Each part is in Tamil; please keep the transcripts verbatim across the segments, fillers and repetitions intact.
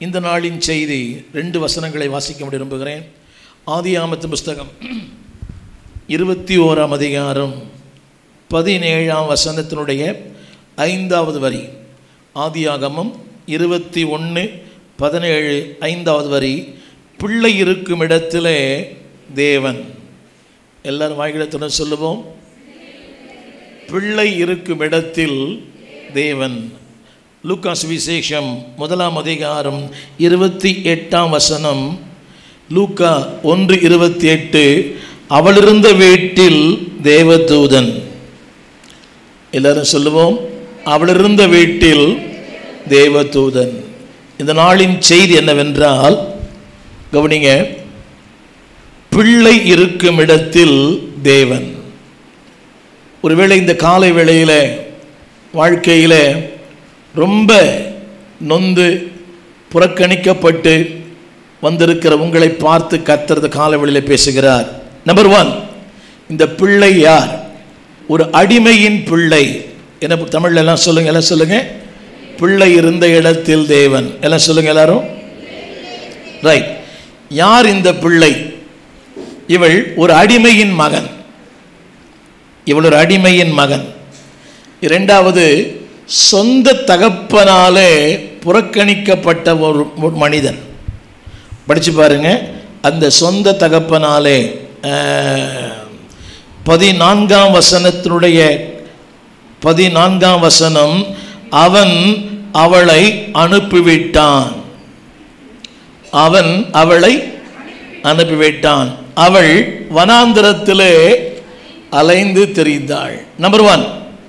இந்த நாளின் செய்தி ரெண்டு வசனங்களை வாசிக்க விரும்புகிறேன். ஆதியாகமத்தின் புஸ்தகம் இருபத்தி ஓராம் அதிகாரம் பதினேழாம் வசனத்தினுடைய ஐந்தாவது வரி. ஆதியாகமம் இருபத்தி ஒன்று பதினேழு ஐந்தாவது வரி. பிள்ளை இருக்கும் இடத்திலே தேவன். எல்லாரும் வாய்களத்துடன் சொல்லுவோம். பிள்ளை இருக்கும் இடத்தில் தேவன். லூக்கா சுவிசேஷம் முதலாம் அதிகாரம் இருபத்தி எட்டாம் வசனம். லூக்கா ஒன்று இருபத்தி எட்டு. அவளிருந்த வீட்டில் தேவதூதன். எல்லாரும் சொல்லுவோம். அவளிருந்த வீட்டில் தேவதூதன். இந்த நாளின் செய்தி என்னவென்றால், கவனிங்க, பிள்ளை இருக்கும் இடத்தில் தேவன். ஒருவேளை இந்த காலை வேளையில் வாழ்க்கையில் ரொம்ப நொந்து புறக்கணிக்கப்பட்டு வந்திருக்கிற உங்களை பார்த்து கர்த்தர் காலை வேளையில் பேசுகிறார். நம்பர் ஒன், இந்த பிள்ளை யார்? ஒரு அடிமையின் பிள்ளை. என்ன தமிழ்ல எல்லாம் சொல்லுங்க, எல்லாம் சொல்லுங்க. பிள்ளை இருந்த இடத்தில் தேவன். எல்லாம் சொல்லுங்க எல்லாரும். ரைட். யார் இந்த பிள்ளை? இவள் ஒரு அடிமையின் மகன். இவள் ஒரு அடிமையின் மகன். இரண்டாவது, சொந்த தகப்பனாலே புறக்கணிக்கப்பட்ட ஒரு மனிதன். படிச்சு பாருங்க. அந்த சொந்த தகப்பனாலே பதினான்காம் வசனத்தினுடைய பதினான்காம் வசனம். அவன் அவளை அனுப்பிவிட்டான். அவன் அவளை அனுப்பிவிட்டான். அவள் வனாந்திரத்திலே அலைந்து திரிந்தாள். நம்பர் ஒன்,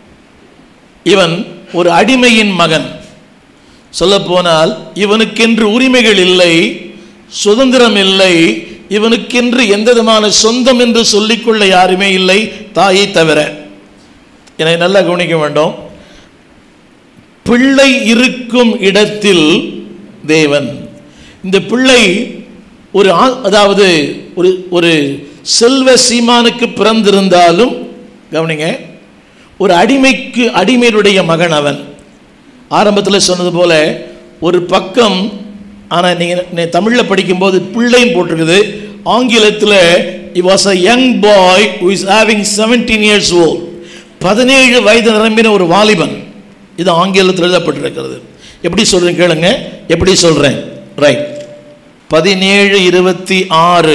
இவன் ஒரு அடிமையின் மகன். சொல்ல போனால் இவனுக்கென்று உரிமைகள் இல்லை, சுதந்திரம் இல்லை. இவனுக்கென்று எந்த விதமான சொந்தம் என்று சொல்லிக்கொள்ள யாருமே இல்லை, தாயை தவிர. என்னை நல்லா கவனிக்க வேண்டும். பிள்ளை இருக்கும் இடத்தில் தேவன். இந்த பிள்ளை ஒரு அதாவது ஒரு ஒரு செல்வ சீமானுக்கு பிறந்திருந்தாலும், கவனிங்க, ஒரு அடிமைக்கு அடிமையுடைய மகன் அவன். ஆரம்பத்தில் சொன்னது போல ஒரு பக்கம், ஆனால் நீங்கள் தமிழில் படிக்கும்போது பிள்ளைன்னு போட்டிருக்குது. ஆங்கிலத்தில் he was a young boy who is having seventeen years old. பதினேழு வயது நிரம்பின ஒரு வாலிபன். இது ஆங்கிலத்தில் எழுதப்பட்டிருக்கிறது. எப்படி சொல்றேன் கேளுங்க, எப்படி சொல்றேன். ரைட். பதினேழு இருபத்தி ஆறு.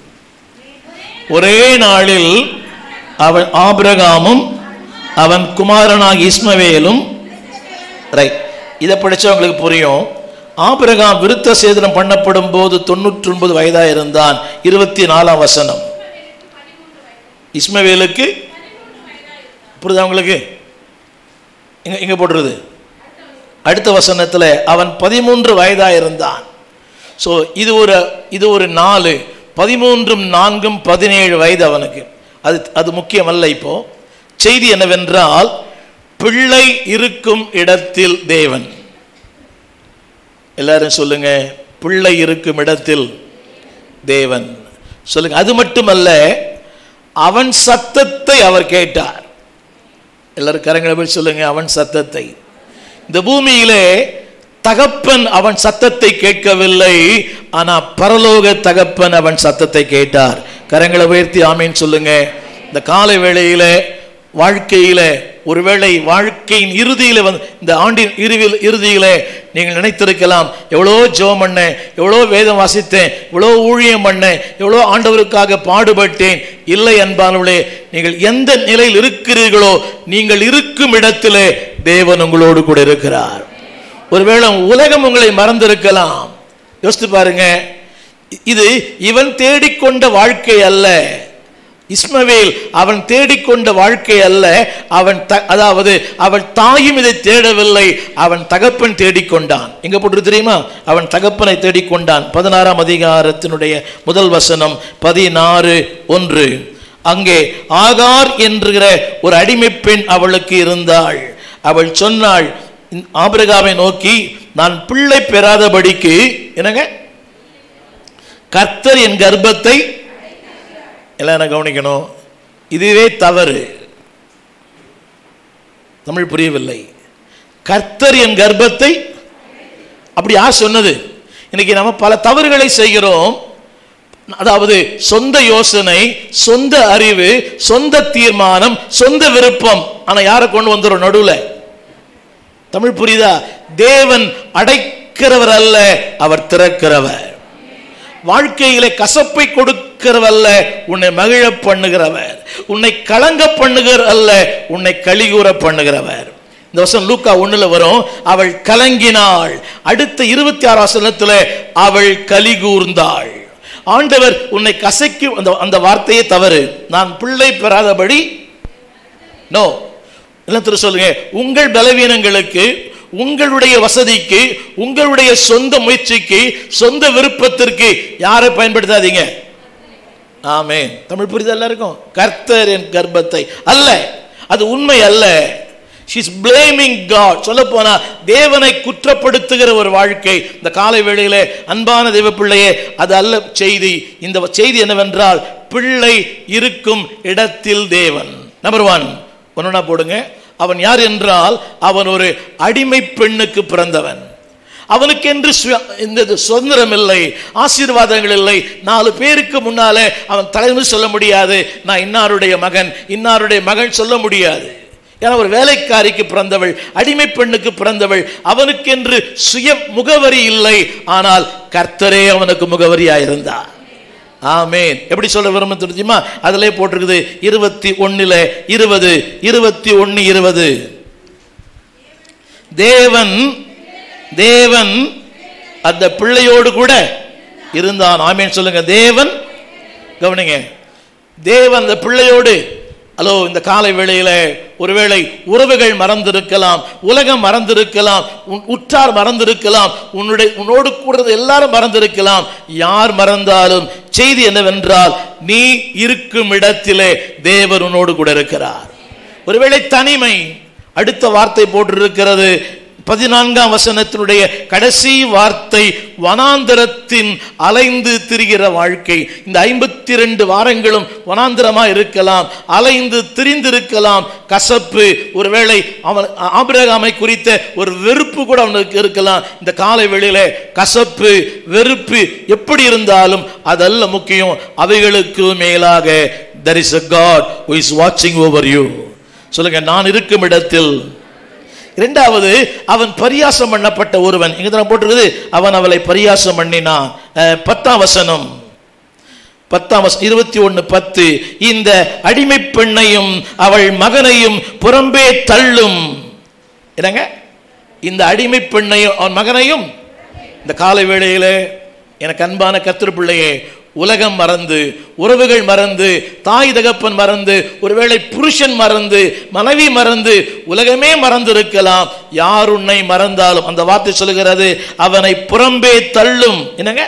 ஒரே நாளில் அவன் ஆபிரகாமும் அவன் குமாரனாக இஸ்மவேலும். ரைட். இதை படிச்சவங்களுக்கு புரியும். ஆபிரகாம் விருத்த சேதனம் பண்ணப்படும் போது தொண்ணூற்றி ஒன்பது வயதாக இருந்தான். இருபத்தி நாலாம் வசனம். இஸ்மவேலுக்கு புரியுதா உங்களுக்கு? இங்க இங்க போடுறது அடுத்த வசனத்தில் அவன் பதிமூன்று வயதாக இருந்தான். ஸோ இது ஒரு இது ஒரு நாலு பதிமூன்றும் நான்கும் பதினேழு வயது அவனுக்கு. அது அது முக்கியம் அல்ல. இப்போ செய்தி என்னவென்றால், பிள்ளை இருக்கும் இடத்தில் தேவன். எல்லாரும் சொல்லுங்க, பிள்ளை இருக்கும் இடத்தில் தேவன். சொல்லுங்க. அது மட்டுமல்ல, அவன் சத்தத்தை அவர் கேட்டார். எல்லாரும் கரங்களை போய் சொல்லுங்க, அவன் சத்தத்தை. இந்த பூமியிலே தகப்பன் அவன் சத்தத்தை கேட்கவில்லை, ஆனா பரலோக தகப்பன் அவன் சத்தத்தை கேட்டார். கரங்களை உயர்த்தி ஆமீன் சொல்லுங்க. இந்த காலை வேளையில வாழ்க்கையில ஒருவேளை வாழ்க்கையின் இறுதியில வந்து இந்த ஆண்டின் இறுதியில் இறுதியில நீங்கள் நினைத்திருக்கலாம், எவ்வளோ ஜெபம் பண்ணேன், எவ்வளோ வேதம் வாசித்தேன், எவ்வளோ ஊழியம் பண்ணேன், எவ்வளோ ஆண்டவருக்காக பாடுபட்டேன். இல்லை அன்பானவர்களே, நீங்கள் எந்த நிலையில் இருக்கிறீர்களோ நீங்கள் இருக்கும் இடத்திலே தேவன் உங்களோடு கூட இருக்கிறார். ஒருவேளை உலகம் உங்களை மறந்திருக்கலாம். யோசித்து பாருங்க. இது இவன் தேடிக்கொண்ட வாழ்க்கை அல்ல. இஸ்மவேல் அவன் தேடிக்கொண்ட வாழ்க்கை அல்ல. அவன் அதாவது அவன் தாயும் இதை தேடவில்லை, அவன் தகப்பன் தேடிக்கொண்டான். எங்க போட்டு தெரியுமா? அவன் தகப்பனை தேடிக்கொண்டான். பதினாறாம் அதிகாரத்தினுடைய முதல் வசனம் பதினாறு ஒன்று. அங்கே ஆகார் என்கிற ஒரு அடிமை பெண் அவளுக்கு இருந்தாள். அவள் சொன்னாள் ஆபிரகாமை நோக்கி, நான் பிள்ளை பெறாதபடிக்கு என்னங்க கர்த்தர் என் கர்ப்பத்தை. எல்லாம் என்ன கவனிக்கணும், இதுவே தவறு. தமிழ் புரியவில்லை. கர்த்தர் என் கர்ப்பத்தை. அப்படி யார் சொன்னது? இன்னைக்கு நம்ம பல தவறுகளை செய்கிறோம். அதாவது சொந்த யோசனை, சொந்த அறிவு, சொந்த தீர்மானம், சொந்த விருப்பம். ஆனா யாரை கொண்டு வந்துடும் நடுவுல? தமிழ் புரியுதா? தேவன் அடைக்கிறவர் அல்ல, அவர் திறக்கிறவர். வாழ்க்கையிலே கசப்பை கொடுக்கிறவல்ல, உன்னை மகிழ பண்ணுகிறவர். உன்னை கலங்க பண்ணுகிறவர் அல்ல, உன்னை கலிகூற பண்ணுகிறவர். இந்த வசனம் லூக்கா ஒண்ணுல வரும். அவள் கலங்கினாள். அடுத்த இருபத்தி ஆறு வசனத்துல அவள் கலிகூர்ந்தாள். ஆண்டவர் உன்னை கசைக்கும் அந்த அந்த வார்த்தையே தவறு. நான் பிள்ளை பெறாதபடி நோ என்ன சொல்லுங்க. உங்கள் பலவீனங்களுக்கு, உங்களுடைய வசதிக்கு, உங்களுடைய சொந்த முயற்சிக்கு, சொந்த விருப்பத்திற்கு யாரை பயன்படுத்தாதீங்க. ஆமென். தமிழ் புரிதல் எல்லாருக்கும்? கர்த்தர் என் கர்ப்பத்தை அல்ல, அது உண்மை அல்ல. She is blaming God. சொல்ல போனா தேவனை குற்றப்படுத்துகிற ஒரு வாழ்க்கை. இந்த காலை வேளையிலே அன்பான தேவ பிள்ளையே, அது அல்ல செய்தி. இந்த செய்தி என்னவென்றால், பிள்ளை இருக்கும் இடத்தில் தேவன். நம்பர் ஒன் ஒன்னா போடுங்க. அவன் யார் என்றால், அவன் ஒரு அடிமை பெண்ணுக்கு பிறந்தவன். அவனுக்கு என்று இந்த சுதந்திரம் இல்லை, ஆசீர்வாதங்கள் இல்லை. நாலு பேருக்கு முன்னாலே அவன் தலைமை சொல்ல முடியாது, நான் இன்னாருடைய மகன், இன்னாருடைய மகன் சொல்ல முடியாது. ஏன்னா ஒரு வேலைக்காரிக்கு பிறந்தவள், அடிமை பெண்ணுக்கு பிறந்தவள். அவனுக்கென்று சுய முகவரி இல்லை, ஆனால் கர்த்தரே அவனுக்கு முகவரியாயிருந்தார். ஆமென். எப்படி சொல்ல விரும்ப தெரியுமா? அதிலே போட்டிருக்குது இருபத்தி ஒன்னுல இருபது இருபத்தி ஒன்னு இருபது. தேவன் தேவன் அந்த பிள்ளையோடு கூட இருந்தான். ஆமென் சொல்லுங்க. தேவன், கவனிங்க, தேவன் அந்த பிள்ளையோடு. ஹலோ, இந்த காலை வேளையில ஒருவேளை உறவுகள் மறந்திருக்கலாம், உலகம் மறந்திருக்கலாம், உற்றார் மறந்திருக்கலாம், உன்னுடைய உன்னோடு கூட எல்லாரும் மறந்திருக்கலாம். யார் மறந்தாலும் செய்தி என்னவென்றால், நீ இருக்கும் இடத்திலே தேவன் உன்னோடு கூட இருக்கிறார். ஒருவேளை தனிமை, அடுத்த வார்த்தை போட்டிருக்கிறது பதினான்காம் வசனத்தினுடைய கடைசி வார்த்தை, வனாந்தரத்தின் அலைந்து திரிகிற வாழ்க்கை. இந்த ஐம்பத்தி இரண்டு வாரங்களும் வனாந்தரமா இருக்கலாம், அலைந்து திரிந்திருக்கலாம். கசப்பு, ஒருவேளை அவன் ஆபிரகாமை குறித்த ஒரு வெறுப்பு கூட அவனுக்கு இருக்கலாம். இந்த காலை வேளையில கசப்பு, வெறுப்பு எப்படி இருந்தாலும் அதல்ல முக்கியம். அவைகளுக்கு மேலாக there is a God who is watching over you. சொல்லுங்க, நான் இருக்கும் இடத்தில். இரண்டாவது, அவன் பரியாசம் பண்ணப்பட்ட ஒருவன். இங்க தான் போட்டிருக்குது, அவன் அவளை பரியாசம் பண்ணினான். பத்தாம் வசனம், பத்தாம் வசனம் இருபத்தி ஒன்னு பத்து. இந்த அடிமை பெண்ணையும் அவள் மகனையும் புறம்பே தள்ளும். என்னங்க? இந்த அடிமை பெண்ணையும் அவன் மகனையும். இந்த காலை வேளையிலே எனக்கு அன்பான கர்த்தர் பிள்ளையே, உலகம் மறந்து, உறவுகள் மறந்து, தாய் தகப்பன் மறந்து, ஒருவேளை புருஷன் மறந்து, மனைவி மறந்து, உலகமே மறந்து இருக்கலாம். யார் உன்னை மறந்தாலும் அந்த வார்த்தை சொல்லுகிறது, அவனை புறம்பே தள்ளும். என்னங்க?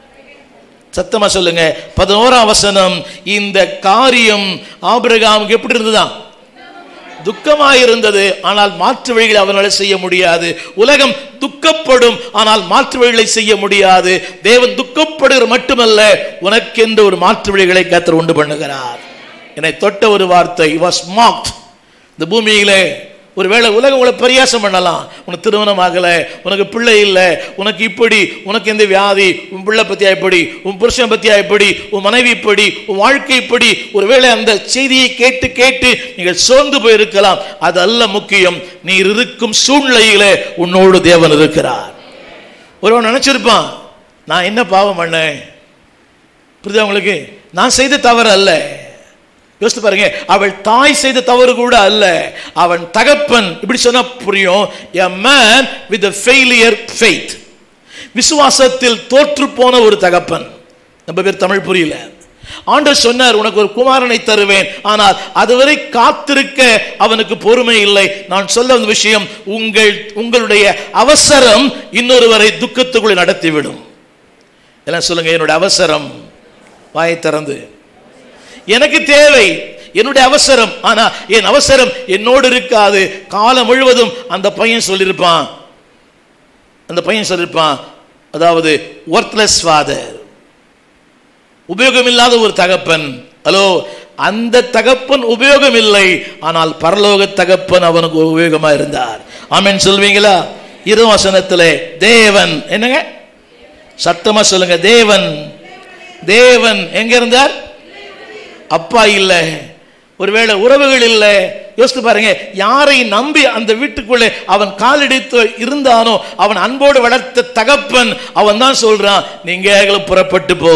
சத்தமா சொல்லுங்க. பதினோராம் வசனம், இந்த காரியம் ஆபிரகாமுக்கு எப்படி இருந்ததுதான்? துக்கமாயிருந்தது. ஆனால் மாற்று வழிகளை அவனால செய்ய முடியாது. உலகம் துக்கப்படும், ஆனால் மாற்று வழிகளை செய்ய முடியாது. தேவன் துக்கப்படுகிற மட்டுமல்ல, உனக்கென்று ஒரு மாற்று வழிகளை கர்த்தர் உண்டு பண்ணுகிறார். என்னை தொட்ட ஒரு வார்த்தை, he was mocked. இந்த பூமியிலே ஒருவேளை உலகம் உங்களை பரியாசம் பண்ணலாம். உனக்கு திருமணம் ஆகல, உனக்கு பிள்ளை இல்லை, உனக்கு இப்படி, உனக்கு எந்த வியாதி, உன் பிள்ளை பத்தியா இப்படி, உன் புருஷன் பத்தியா இப்படி, உன் மனைவி இப்படி, உன் வாழ்க்கை இப்படி. ஒருவேளை அந்த செய்தியை கேட்டு கேட்டு நீங்கள் சோர்ந்து போயிருக்கலாம். அது அல்ல முக்கியம். நீ இருக்கும் சூழ்நிலையிலே உன்னோடு தேவன் இருக்கிறார். ஒருவன் நினைச்சிருப்பான், நான் என்ன பாவம் பண்ணேன்? புரியுதா உங்களுக்கு? நான் செய்த தவறு அல்ல. யோசித்து பாருங்க, அவள் தாய் செய்த தவறு கூட அல்ல, அவன் தகப்பன். இப்படி சொன்னா புரியும். a man with a failure faith, விசுவாசத்தில் தோற்று போன ஒரு தகப்பன். நம்ம பேர் தமிழ் புரியல. ஆண்டவர் சொன்னார், உனக்கு ஒரு குமாரனை தருவேன். ஆனால் அதுவரை காத்திருக்க அவனுக்கு பொறுமை இல்லை. நான் சொல்ல வந்த விஷயம், உங்கள் உங்களுடைய அவசரம் இன்னொருவரை துக்கத்துக்குள் நடத்திவிடும். எல்லாம் சொல்லுங்க, என்னுடைய அவசரம். வாயை திறந்து, எனக்கு தேவை என்னுடைய அவசரம். ஆனா என் அவசரம் என்னோடு இருக்காது. காலம் முழுவதும் அந்த பையன் சொல்லியிருப்பான், அந்த பையன் சொல்லியிருப்பான், அதாவது ஒர்த்லெஸ் ஃபாதர், உபயோகம் இல்லாத ஒரு தகப்பன். ஹலோ, அந்த தகப்பன் உபயோகம் இல்லை, ஆனால் பரலோக தகப்பன் அவனுக்கு உபயோகமா இருந்தார். ஆமென் சொல்வீங்களா? இரு வசனத்திலே தேவன் என்னங்க சத்தமா சொல்லுங்க. தேவன் தேவன் எங்க இருந்தார்? அப்பா இல்ல, ஒருவேளை உறவுகள் இல்ல. யோசித்து பாருங்க, யாரை நம்பி அந்த வீட்டுக்குள்ளே அவன் காலடித்து இருந்தானோ, அவன் அன்போடு வளர்த்த தகப்பன் அவன் தான் சொல்றான், நீங்க புறப்பட்டு போ.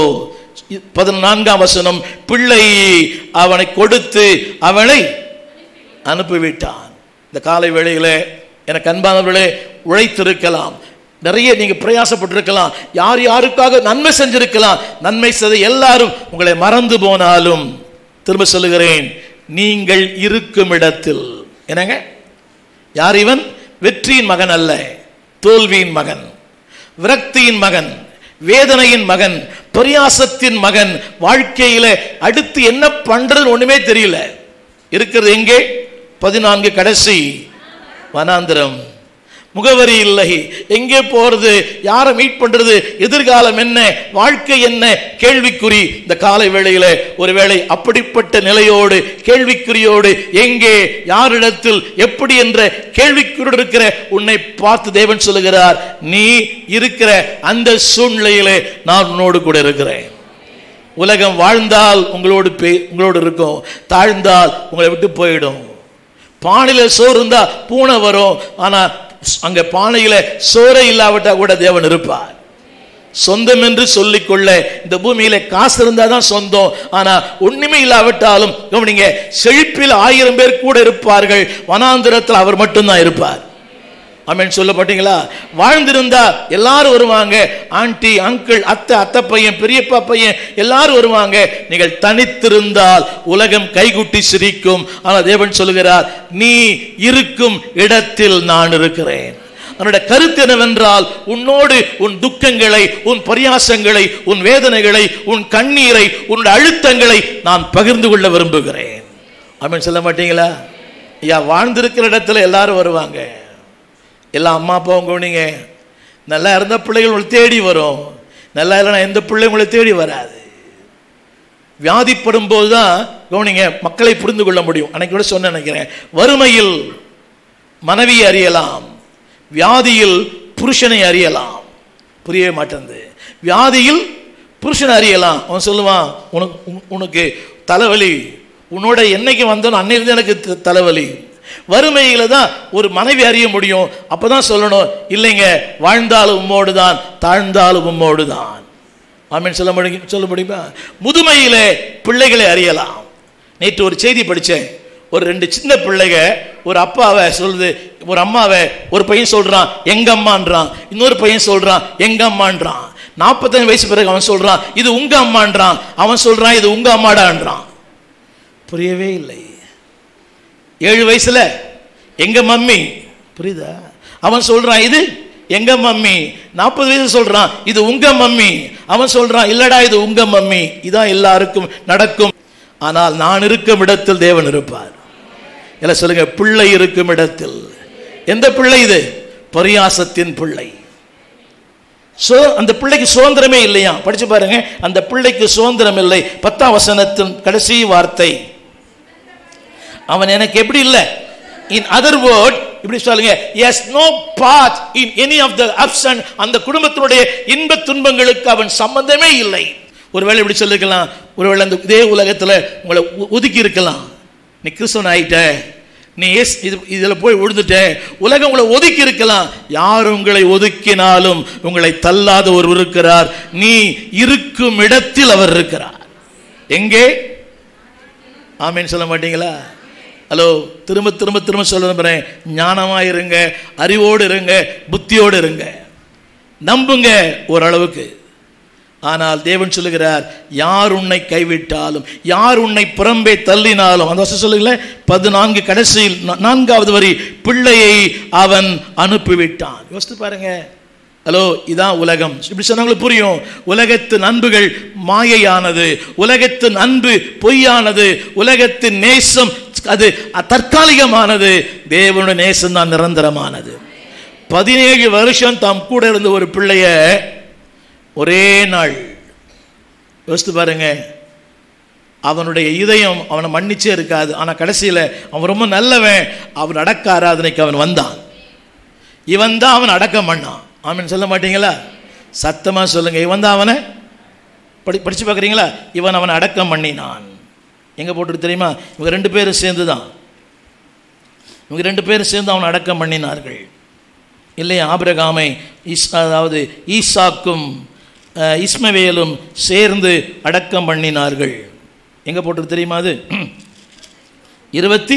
பதினான்காம் வசனம், பிள்ளை அவனை கொடுத்து அவனை அனுப்பிவிட்டான். இந்த காலை வேளையில எனக்கு அன்பானவர்களே, உழைத்திருக்கலாம், நிறைய நீங்க பிரயாசப்பட்டிருக்கலாம், யார் யாருக்காக நன்மை செஞ்சிருக்கலாம். நன்மை செய்த எல்லாரும் உங்களை மறந்து போனாலும், திரும்ப சொல்லுகிறேன், நீங்கள் இருக்கும் இடத்தில் என்னங்க, யார் இவன்? வெற்றியின் மகன் அல்ல, தோல்வியின் மகன், விரக்தியின் மகன், வேதனையின் மகன், பிரயாசத்தின் மகன். வாழ்க்கையில அடுத்து என்ன பண்றது ஒண்ணுமே தெரியல. இருக்கிறது எங்கே? பதினான்கு கடைசி வனாந்திரம். முகவரி இல்லை, எங்கே போறது, யாரை மீட் பண்றது, எதிர்காலம் என்ன, வாழ்க்கை என்ன, கேள்விக்குறி. இந்த காலை வேளையில ஒருவேளை அப்படிப்பட்ட நிலையோடு, கேள்விக்குறியோடு, எங்கே, யாரிடத்தில், எப்படி என்ற கேள்விக்குறி இருக்கிற உன்னை பார்த்து தேவன் சொல்லுகிறார், நீ இருக்கிற அந்த சூழ்நிலையிலே நான் உன்னோடு கூட இருக்கிறேன். உலகம் வாழ்ந்தால் உங்களோடு உங்களோடு இருக்கும், தாழ்ந்தால் உங்களை விட்டு போயிடும். பானையில சோறு இருந்தா பூனை வரும், ஆனா அங்க பானையில சோறை இல்லாவிட்டா கூட தேவன் இருப்பார். சொந்தம் என்று சொல்லிக்கொள்ள இந்த பூமியில காசு இருந்தா தான் சொந்தம். ஆனா ஒண்ணுமே இல்லாவிட்டாலும் கவனிங்க, செழிப்பில் ஆயிரம் பேர் கூட இருப்பார்கள், வனாந்திரத்தில் அவர் மட்டும்தான் இருப்பார். ஆமென் சொல்லப்பட்டீங்களா? வாழ்ந்திருந்தா எல்லாரும் வருவாங்க, ஆண்டி, அங்கிள், அத்தை, அத்தை பையன், பெரியப்பா பையன் எல்லாரும் வருவாங்க. நீங்கள் தனித்திருந்தால் உலகம் கைகுட்டி சிரிக்கும். ஆனால் தேவன் சொல்லுகிறார், நீ இருக்கும் இடத்தில் நான் இருக்கிறேன். அவனுடைய கருத்து என்னவென்றால், உன்னோடு உன் துக்கங்களை, உன் பரியாசங்களை, உன் வேதனைகளை, உன் கண்ணீரை, உன் அழுத்தங்களை நான் பகிர்ந்து கொள்ள விரும்புகிறேன். ஆமென் சொல்ல மாட்டீங்களா? ஐயா, வாழ்ந்திருக்கிற இடத்துல எல்லாரும் வருவாங்க. எல்லா அம்மா அப்பாவும் கவனிங்க, நல்லா இருந்த பிள்ளைகள் உங்களை தேடி வரும், நல்லா இல்லைனா எந்த பிள்ளை உங்களை தேடி வராது. வியாதிப்படும் போது தான் கவனிங்க மக்களை புரிந்து கொள்ள முடியும். அன்னைக்கு கூட சொன்ன நினைக்கிறேன், வறுமையில் மனைவியை அறியலாம், வியாதியில் புருஷனை அறியலாம். புரியவே மாட்டேங்குது. வியாதியில் புருஷனை அறியலாம். அவன் சொல்லுவான், உனக்கு உனக்கு தலைவலி, உன்னோட என்னைக்கு வந்தோன்னு அன்னையிலிருந்து எனக்கு தலைவலி. வறுமையில தான் ஒரு மனைவி அறிய முடியும். அப்பதான் சொல்லணும், இல்லைங்க, வாழ்ந்தாலும் உம்மோடு தான், தாழ்ந்தாலும் உம்மோடு தான். ஆமென் சொல்ல முடியும் சொல்ல முடியுமா? முதுமையிலே பிள்ளைகளை அறியலாம். நேற்று ஒரு செய்தி படித்தேன். ஒரு ரெண்டு சின்ன பிள்ளைங்க ஒரு அப்பாவை சொல்லுது, ஒரு அம்மாவை ஒரு பையன் சொல்றான் எங்க அம்மான்றான், இன்னொரு பையன் சொல்றான் எங்க அம்மான்றான். நாற்பத்தஞ்சு வயசு பிறகு அவன் சொல்றான் இது உங்க அம்மான்றான், அவன் சொல்றான் இது உங்க அம்மாடான்றான். புரியவே இல்லை. ஏழு வயசுல எங்க மம்மி, புரியுதா? அவன் சொல்றான் இது எங்க மம்மி. நாற்பது வயசு சொல்றான் இது உங்க மம்மி, அவன் சொல்றான் இல்லடா இது உங்க மம்மி. இதான் எல்லாருக்கும் நடக்கும். ஆனால் நான் இருக்கும் இடத்தில் தேவன் இருப்பார். எல்லாம் சொல்லுங்க, பிள்ளை இருக்கும் இடத்தில். எந்த பிள்ளை இது? பரியாசத்தின் பிள்ளை. சோ அந்த பிள்ளைக்கு சுதந்திரமே இல்லையா? படிச்சு பாருங்க, அந்த பிள்ளைக்கு சுதந்திரம் இல்லை. பத்தாம் வசனத்தின் கடைசி வார்த்தை, அவன் எனக்கு எப்படி இல்லை, in other word இப்படி சொல்லுங்க, he has no part in any of the ups and அந்த குடும்பத்தினுடைய இன்ப துன்பங்களுக்கு அவன் சம்பந்தமே இல்லை. ஒருவேளை இப்படி சொல்லிருக்கலாம், ஒருவேளை அந்த இதே உலகத்தில் உங்களை ஒதுக்கி இருக்கலாம். நீ கிறிஸ்தவன் ஆயிட்ட, நீ எஸ் இது இதில் போய் விழுந்துட்ட, உலகம் உங்களை ஒதுக்கி இருக்கலாம். யார் உங்களை ஒதுக்கினாலும் உங்களை தள்ளாத ஒருவர் இருக்கிறார். நீ இருக்கும் இடத்தில் அவர் இருக்கிறார். எங்கே? ஆமேன் சொல்ல மாட்டீங்களா? ஹலோ, திரும்ப திரும்ப திரும்ப சொல்ல நம்புறேன், ஞானமாக இருங்க, அறிவோடு இருங்க, புத்தியோடு இருங்க, நம்புங்க ஓரளவுக்கு. ஆனால் தேவன் சொல்லுகிறார், யார் உன்னை கைவிட்டாலும், யார் உன்னை புறம்பே தள்ளினாலும், அந்த வசனம் சொல்லுங்களேன், பதினான்கு கடைசியில் நான்காவது வரி, பிள்ளையை அவன் அனுப்பிவிட்டான். யோசித்து பாருங்க. ஹலோ, இதான் உலகம். இப்படி சொன்னவங்களுக்கு புரியும். உலகத்தின் அன்புகள் மாயையானது, உலகத்தின் அன்பு பொய்யானது, உலகத்தின் நேசம் அது தற்காலிகமானது, தேவனுடைய நேசம் தான் நிரந்தரமானது. பதினேழு வருஷம் தாம் கூட இருந்த ஒரு பிள்ளைய ஒரே நாள், யோசித்து பாருங்க, அவனுடைய இதயம் அவனை மன்னிச்சே இருக்காது. ஆனால் கடைசியில் அவன் ரொம்ப நல்லவன், அவன் அடக்க ஆராதனைக்கு அவன் வந்தான். இவன் தான் அவன் அடக்கம் பண்ணான். ஆமீன் சொல்ல மாட்டீங்களா? சத்தமாக சொல்லுங்க. இவன் தான் அவனை படி படித்து பார்க்குறீங்களா? இவன் அவனை அடக்கம் பண்ணினான். எங்கே போட்டு தெரியுமா? இவங்க ரெண்டு பேரும் சேர்ந்து தான் இவங்க ரெண்டு பேரும் சேர்ந்து அவனை அடக்கம் பண்ணினார்கள் இல்லையா? ஆபிரகாமை இஸ் அதாவது ஈசாக்கும் இஸ்மவேலும் சேர்ந்து அடக்கம் பண்ணினார்கள். எங்கே போட்டு தெரியுமா? அது இருபத்தி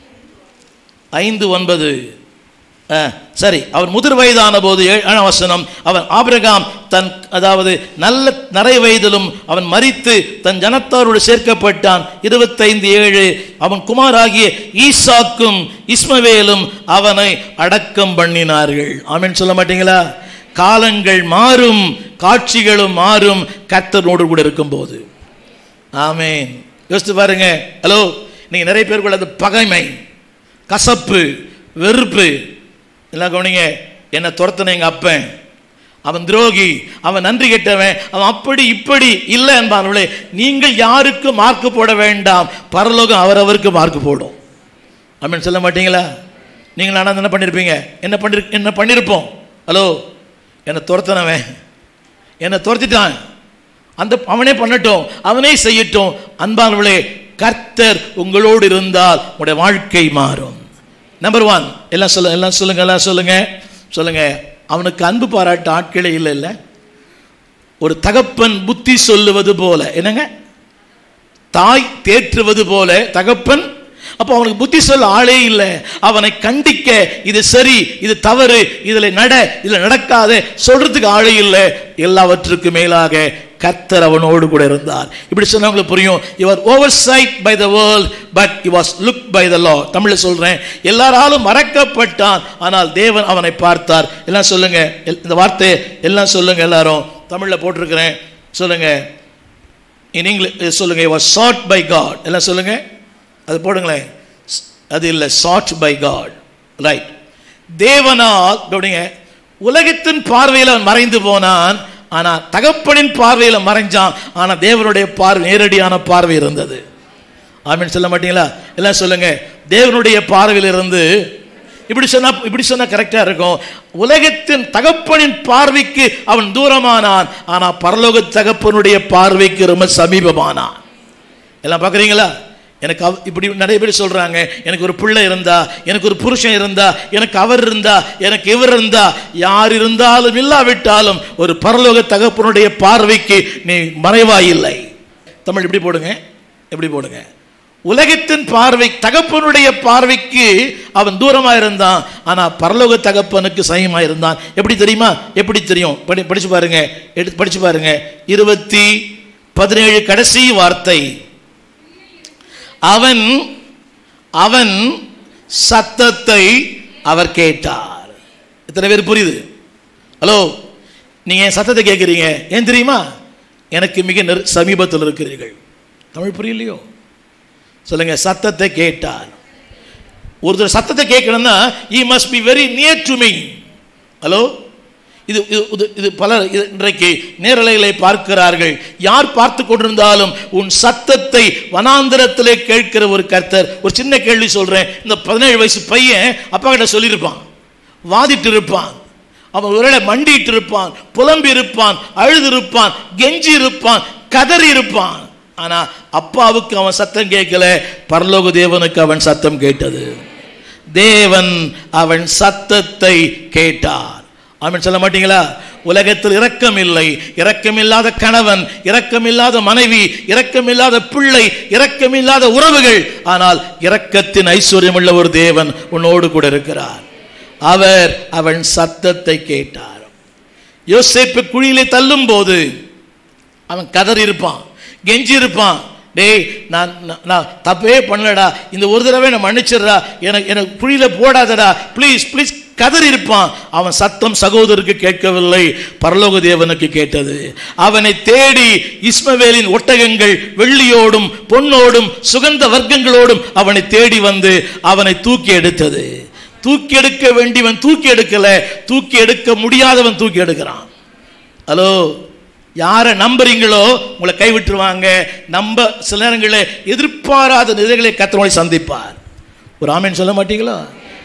ஐந்து ஒன்பது. சரி, அவர் முதிர் வயதான போது ஏழாம் வசனம், அவன் ஆபிரகாம் தன் அதாவது நல்ல நரை வயதிலும் அவன் மரித்து தன் ஜனத்தாரோடு சேர்க்கப்பட்டான். இருபத்தைந்து ஏழு, அவன் குமாராகிய ஈசாக்கும் இஸ்மவேலும் அவனை அடக்கம் பண்ணினார்கள். ஆமென் சொல்ல மாட்டீங்களா? காலங்கள் மாறும், காட்சிகளும் மாறும் கர்த்தரோடு கூட இருக்கும் போது. ஆமென். யோசித்து பாருங்க. ஹலோ, நீங்க நிறைய பேருக்குள்ள அந்த பகைமை, கசப்பு, வெறுப்பு எல்லாம் கவனிங்க. என்னை துரத்தின எங்கள் அப்பன், அவன் துரோகி, அவன் நன்றி கெட்டவன், அவன் அப்படி இப்படி இல்லை என்பார்களே. நீங்கள் யாருக்கு மார்க்கு போட வேண்டாம், பரலோகம் அவரவருக்கு மார்க்கு போடும். அப்படின்னு சொல்ல மாட்டீங்களா? நீங்கள் ஆனால் என்ன பண்ணியிருப்பீங்க? என்ன பண்ணி என்ன பண்ணியிருப்போம்? ஹலோ, என்னை துரத்தினவன் என்னை துரத்திட்டான், அந்த அவனே பண்ணட்டும், அவனே செய்யட்டும். அன்பானவர்களே, கர்த்தர் உங்களோடு இருந்தால் உங்களுடைய வாழ்க்கை மாறும். நம்பர் ஒன், எல்லாம் சொல்ல எல்லாம் சொல்லுங்க எல்லாம் சொல்லுங்க சொல்லுங்க அவனுக்கு அன்பு பாராட்ட ஆட்களே இல்லை. இல்லை, ஒரு தகப்பன் புத்தி சொல்லுவது போல, என்னங்க, தாய் தேற்றுவது போல தகப்பன். அப்போ அவனுக்கு புத்தி சொல்ல ஆளே இல்லை. அவனை கண்டிக்க இது சரி, இது தவறு, இதுல நட, இதுல நடக்காத சொல்றதுக்கு ஆளே இல்லை. எல்லாவற்றுக்கும் மேலாக கர்த்தர் அவனோடு கூட இருந்தார். இப்படி சொன்னவங்களுக்கு புரியும். Your oversight by the world but you was look by the lord. தமிழ்ல சொல்றேன், எல்லாராலும் மறக்கப்பட்டான், ஆனால் தேவன் அவனை பார்த்தார். எல்லாம் சொல்லுங்க இந்த வார்த்தை, எல்லாம் சொல்லுங்க எல்லாரும். தமிழ்ல போட்டிருக்கிறேன், சொல்லுங்க. இன் இங்கிலீஷ் சொல்லுங்க, you was sought by God. எல்லாம் சொல்லுங்க, அது போடுங்களேன். அது இல்லை, சாட் பை காட். ரைட். தேவனால் கவனிங்க, உலகத்தின் பார்வையில் அவன் மறைந்து போனான், ஆனா தகப்பனின் பார்வையில் மறைஞ்சான். ஆனா தேவனுடைய பார்வை, நேரடியான பார்வை இருந்தது. ஆமென் சொல்ல மாட்டீங்களா? எல்லாம் சொல்லுங்க, தேவனுடைய பார்வையில் இருந்து. இப்படி சொன்னா இப்படி சொன்னா கரெக்டா இருக்கும். உலகத்தின் தகப்பனின் பார்வைக்கு அவன் தூரமானான், ஆனா பரலோக தகப்பனுடைய பார்வைக்கு ரொம்ப சமீபமானான். எல்லாம் பார்க்குறீங்களா? எனக்கு இப்படி நிறைய பேர் சொல்றாங்க, எனக்கு ஒரு பிள்ளை இருந்தா, எனக்கு ஒரு புருஷன் இருந்தா, எனக்கு அவர் இருந்தா, எனக்கு இவர் இருந்தா. யார் இருந்தாலும் இல்லாவிட்டாலும் ஒரு பரலோக தகப்பனுடைய பார்வைக்கு நீ மறைவாயில்லை. தமிழ் இப்படி போடுங்க, எப்படி போடுங்க. உலகத்தின் பார்வை, தகப்பனுடைய பார்வைக்கு அவன் தூரமாக இருந்தான், ஆனா பரலோக தகப்பனுக்கு சமீபமாக இருந்தான். எப்படி தெரியுமா? எப்படி தெரியும்? படிச்சு பாருங்க, எடுத்து படிச்சு பாருங்க. இருபத்தி பதினேழு கடைசி வார்த்தை, அவன் அவன் சத்தத்தை அவர் கேட்டார். எத்தனை பேர் புரியுது? ஹலோ, நீங்க சத்தத்தை கேட்குறீங்க, ஏன் தெரியுமா? எனக்கு மிக சமீபத்தில் இருக்கிறீர்கள். தமிழ் புரியலையோ? சொல்லுங்க, சத்தத்தை கேட்டார். ஒருத்தர் சத்தத்தை கேட்கணும்னா he must be very near to me. Hello, இது இது பலர் இன்றைக்கு நேரலைகளை பார்க்கிறார்கள். யார் பார்த்து கொண்டிருந்தாலும் உன் சத்தத்தை வனாந்திரத்திலே கேட்கிற ஒரு கர்த்தர். ஒரு சின்ன கேள்வி சொல்றேன். இந்த பதினேழு வயசு பையன் அப்பா கிட்ட சொல்லியிருப்பான், வாதிட்டு இருப்பான், அவன் ஒருவேளை மண்டிட்டு இருப்பான், புலம்பி இருப்பான், அழுது இருப்பான், கெஞ்சி இருப்பான், கதறி இருப்பான். ஆனா அப்பாவுக்கு அவன் சத்தம் கேட்கல, பரலோக தேவனுக்கு அவன் சத்தம் கேட்டது. தேவன் அவன் சத்தத்தை கேட்டார். ஆமென் சொல்ல மாட்டீங்களா? உலகத்தில் இரக்கம் இல்லை, இரக்கமில்லாத கணவன், இரக்கமில்லாத மனைவி, இரக்கமில்லாத பிள்ளை, இரக்கமில்லாத உறவுகள். ஆனால் இரக்கத்தின் ஐஸ்வர்யம் உள்ள ஒரு தேவன் உன்னோடு கூட இருக்கிறார். அவர் அவன் சத்தத்தை கேட்டார். யோசேப்பு குழியிலே தள்ளும் போது அவன் கதறி இருப்பான், கெஞ்சி இருப்பான். டேய், நான் நான் தப்பே பண்ணலடா, இந்த ஒரு தடவை நான் மன்னிச்சிடறா, எனக்கு எனக்கு குழியில போடாதடா, ப்ளீஸ் ப்ளீஸ் கதறி இருப்பான். அவன் சத்தம் சகோதரருக்கு கேட்கவில்லை, பரலோக தேவனுக்கு கேட்டது. அவனை தேடி இஸ்மவேலின் ஒட்டகங்கள் வெள்ளியோடும் பொன்னோடும் சுகந்த வர்க்கங்களோடும் அவனை தேடி வந்து அவனை தூக்கி எடுத்தது. தூக்கி எடுக்க வேண்டியவன் தூக்கி எடுக்கல, தூக்கி எடுக்க முடியாதவன் தூக்கி எடுக்கிறான். ஹலோ, யாரை நம்புறீங்களோ உங்களை கைவிட்டுருவாங்க. நம்ப சில நேரங்களில் எதிர்பாராத நிலைகளை கர்த்தர் சந்திப்பார். ஒரு ஆமென் சொல்ல மாட்டீங்களா?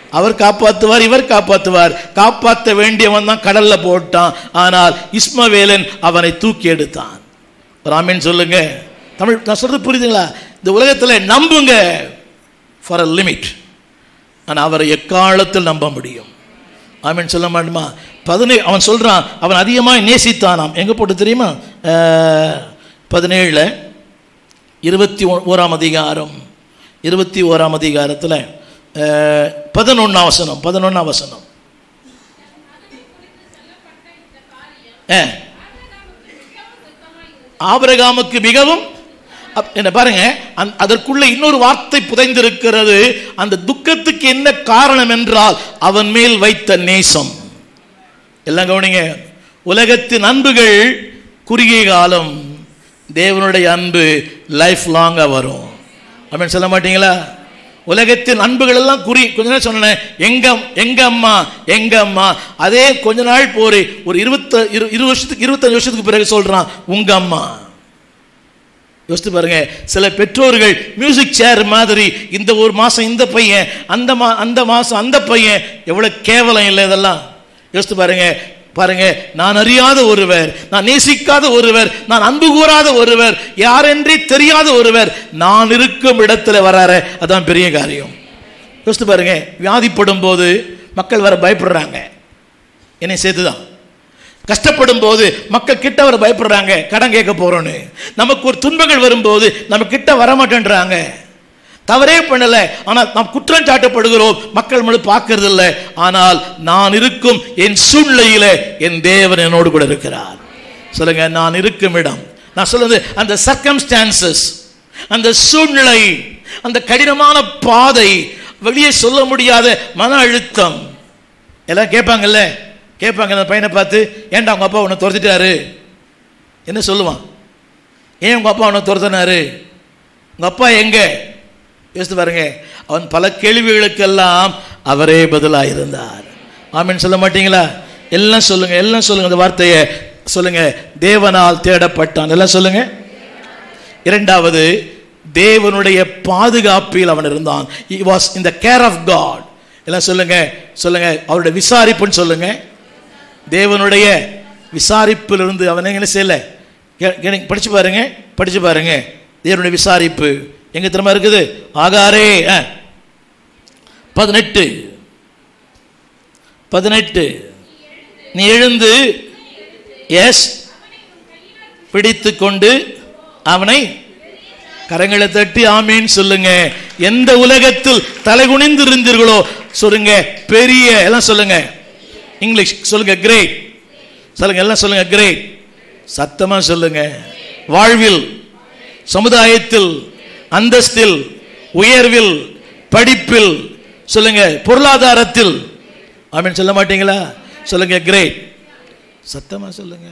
அவர் காப்பாற்றுவார், இவர் காப்பாற்றுவார். காப்பாற்ற வேண்டியவன் தான் கடல்ல போட்டான். ஆனால் இஸ்மவேலன் அவனை தூக்கி எடுத்தான். ஆமென் சொல்லுங்க. தமிழ் நான் சொல்றது புரியுதுங்களா? இந்த உலகத்தில் நம்புங்க ஃபார் அ லிமிட், ஆனால் அவரை எக்காலத்தில் நம்ப முடியும். ஆமென் சொல்ல மாட்டோமா? பதினேழு அவன் சொல்றான், அவன் அதிகமாக நேசித்தானாம். எங்க போட்டு தெரியுமா? பதினேழுல இருபத்தி ஓராம் அதிகாரம் இருபத்தி ஓராம் அதிகாரத்தில் பதினொன்னாம் வசனம் பதினொன்னாம் வசனம் ஆபிரகாமுக்கு மிகவும் என்ன பாருங்க, அதற்குள்ள இன்னொரு வார்த்தை புதைந்திருக்கிறது. அந்த துக்கத்துக்கு என்ன காரணம் என்றால் அவன் மேல் வைத்த நேசம். எல்லாம் கவனிங்க. உலகத்தின் அன்புகள் குறுகிய காலம், தேவனுடைய அன்பு லைஃப் லாங்கா வரும். அப்படின்னு சொல்ல மாட்டீங்களா? உலகத்தின் அன்புகள் எல்லாம் குறி கொஞ்ச நாள் சொன்னேன், எங்க எங்க அம்மா எங்க அம்மா. அதே கொஞ்ச நாள் போறே ஒரு இருபத்தி இரு வருஷத்துக்கு இருபத்தஞ்சு வருஷத்துக்கு பிறகு சொல்றான் உங்க அம்மா. யோசித்து பாருங்க. சில பெற்றோர்கள் மியூசிக் சேர் மாதிரி, இந்த ஒரு மாசம் இந்த பையன், அந்த மா அந்த மாசம் அந்த பையன், எவ்வளவு கேவலம் இல்லை இதெல்லாம். யோசித்து பாருங்க. பாருங்க, நான் அறியாத ஒருவர், நான் நேசிக்காத ஒருவர், நான் அன்பு கூறாத ஒருவர், யாரென்றே தெரியாத ஒருவர் நான் இருக்கும் இடத்துல வராரு. அதான் பெரிய காரியம். யோசித்து பாருங்க. வியாதிப்படும் போது மக்கள் வர பயப்படுறாங்க, என்னை சேர்த்துதான். கஷ்டப்படும் போது மக்கள் கிட்ட வர பயப்படுறாங்க, கடன் கேட்க போறோன்னு. நமக்கு ஒரு துன்பங்கள் வரும்போது நம்ம கிட்ட வரமாட்டேன்றாங்க. தவறே பண்ணல, ஆனால் நாம் குற்றம் சாட்டப்படுகிறோம், மக்கள் முழு பார்க்கறது இல்லை. ஆனால் நான் இருக்கும் என் சூழ்நிலையில என் தேவன் என்னோடு கூட இருக்கிறார். சொல்லுங்க, நான் இருக்கும் இடம். நான் சொல்றது அந்த சர்க்கம்ஸ்டான்சஸ், அந்த சூழ்நிலை, அந்த கடினமான பாதை, வெளியே சொல்ல முடியாத மன அழுத்தம். எல்லாம் கேட்பாங்கல்ல, கேட்பாங்க அந்த பையனை பார்த்து, ஏன்டா உங்க அப்பா உன்னை துரத்திட்டாரு? என்ன சொல்லுவான்? ஏன் உங்க அப்பா உன்னை துரத்தினாரு? உங்க அப்பா எங்க? யோசித்து பாருங்க. அவன் பல கேள்விகளுக்கெல்லாம் அவரே பதிலாக இருந்தார். ஆமென் சொல்ல மாட்டீங்களா? எல்லாம் சொல்லுங்க, எல்லாம் சொல்லுங்க. அந்த வார்த்தையை சொல்லுங்க. தேவனால் தேடப்பட்டான். எல்லாம் சொல்லுங்க. இரண்டாவது, தேவனுடைய பாதுகாப்பில் அவன் இருந்தான். He was in the care of God. எல்லாம் சொல்லுங்க, சொல்லுங்க. அவருடைய விசாரிப்புன்னு சொல்லுங்க. தேவனுடைய விசாரிப்பில் இருந்து அவன் என்ன செய்யல? படிச்சு பாருங்க, படிச்சு பாருங்க. தேவனுடைய விசாரிப்பு எங்க திறமை இருக்குது? ஆகாரே பதினெட்டு பதினெட்டு நீ எழுந்து எஸ் பிடித்து கொண்டு அவனை கரங்களை தட்டி ஆமீன் சொல்லுங்க. எந்த உலகத்தில் தலைகுனிந்து இருந்தீர்களோ சொல்லுங்க பெரிய, எல்லாம் சொல்லுங்க. இங்கிலீஷ் சொல்லுங்க கிரேட். சொல்லுங்க, எல்லாம் சொல்லுங்க கிரேட். சத்தமா சொல்லுங்க. வாழ்வில், சமுதாயத்தில், அந்தஸ்தில், உயர்வில், படிப்பில், சொல்லுங்க பொருளாதாரத்தில். ஆமென் சொல்ல மாட்டீங்களா? சொல்லுங்க கிரேட். சத்தமா சொல்லுங்க.